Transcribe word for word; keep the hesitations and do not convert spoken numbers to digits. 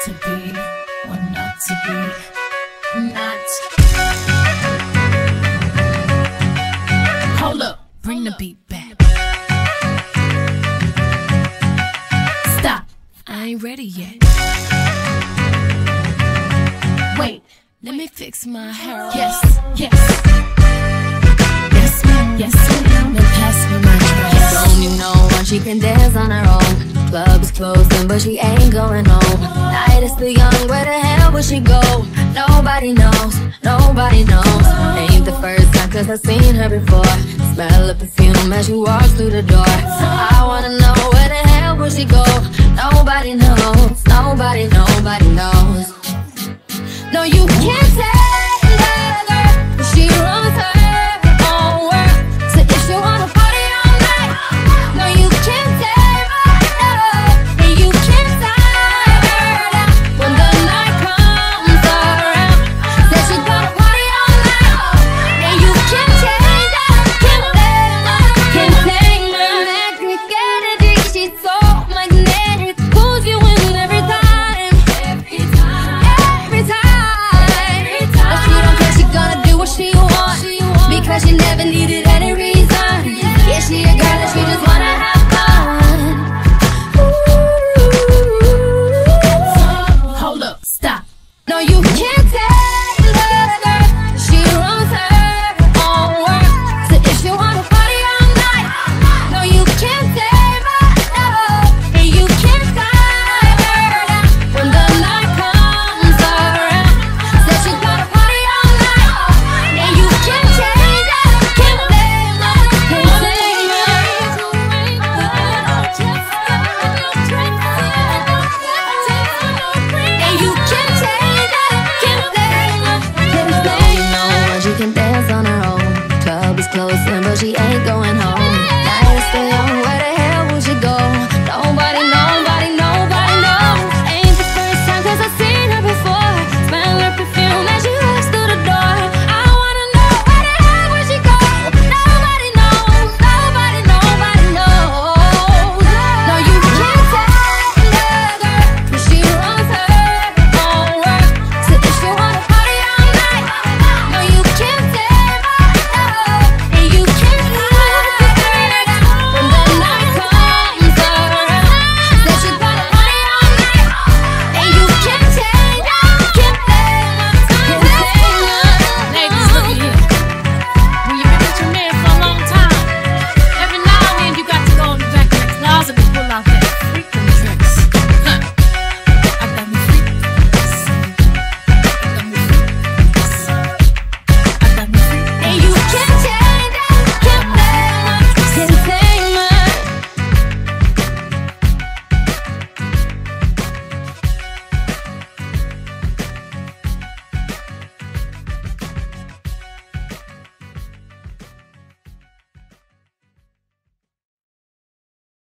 to be, or not to be, not. Hold up, bring the beat back. Stop, I ain't ready yet. Wait, let me fix my hair. Yes, yes. Yes, ma'am, yes, ma'am. Then pass me my dress. Don't you know when she can dance on her own? Club is closing, but she ain't going home. Night is still young, where the hell will she go? Nobody knows, nobody knows. Ain't the first time, cause I've seen her before. Smell of perfume as she walks through the door. I wanna know where the hell will she go? Nobody